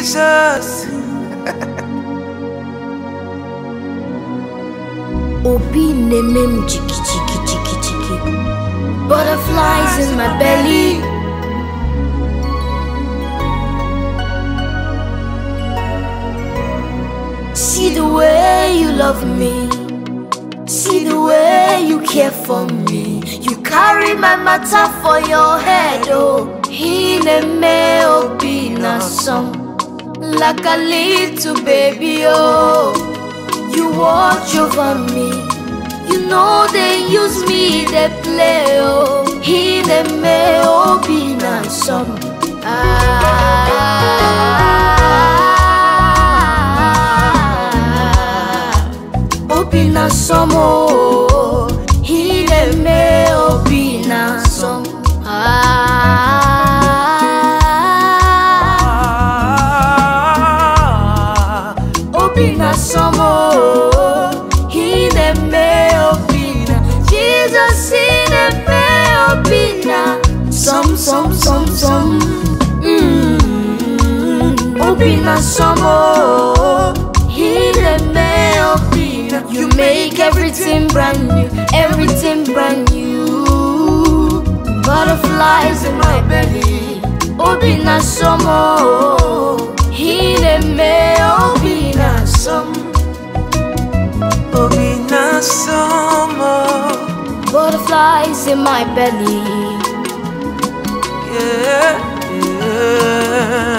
Jesus. Obi nemem chiki chiki chiki chiki. Butterflies in my belly. See the way you love me. See the way you care for me. You carry my matter for your head, oh. Hineme obi na song, like a little baby, oh. You watch over me. You know they use me, they play, oh. Hineme obi na song. Obi na song, oh. Hineme obi na song. Obi na song, oh. Hineme obi na. Jesus hineme obi na. Some. Obi na song, oh. Hineme obi na. You make everything brand new, everything brand new. Butterflies in my belly. Obi na song, oh. Hineme obi na song. Obi na summer. Butterflies in my belly. Yeah, yeah.